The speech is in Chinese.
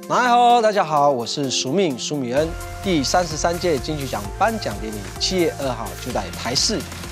大家好，我是苏米恩。第33届金曲奖颁奖典礼7月2号就在台视